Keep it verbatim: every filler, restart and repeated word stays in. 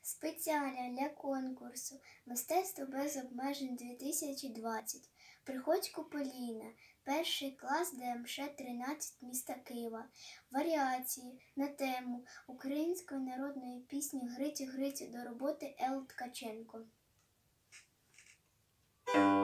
Спеціально для конкурсу «Мистецтво без обмежень дві тисячі двадцять». Приходько Поліна, перший клас Д М Ш тринадцять міста Києва. Варіації на тему української народної пісні «Грицю, Грицю» до роботи Л. Ткаченко.